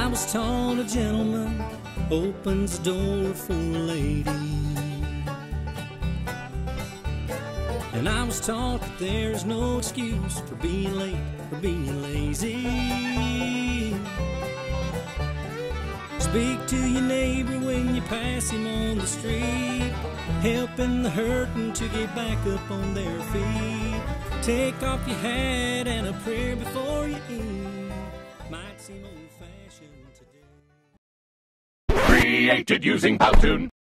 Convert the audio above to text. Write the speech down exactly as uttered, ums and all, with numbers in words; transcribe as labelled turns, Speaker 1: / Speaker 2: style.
Speaker 1: was taught a gentleman opens the door for a lady, and I was taught that there's no excuse for being late or being lazy. Speak to your neighbor when you pass him on the street, helping the hurting to get back up on their feet. Take off your hat and a prayer before you eat. Might seem old-fashioned today.
Speaker 2: Created using Powtoon.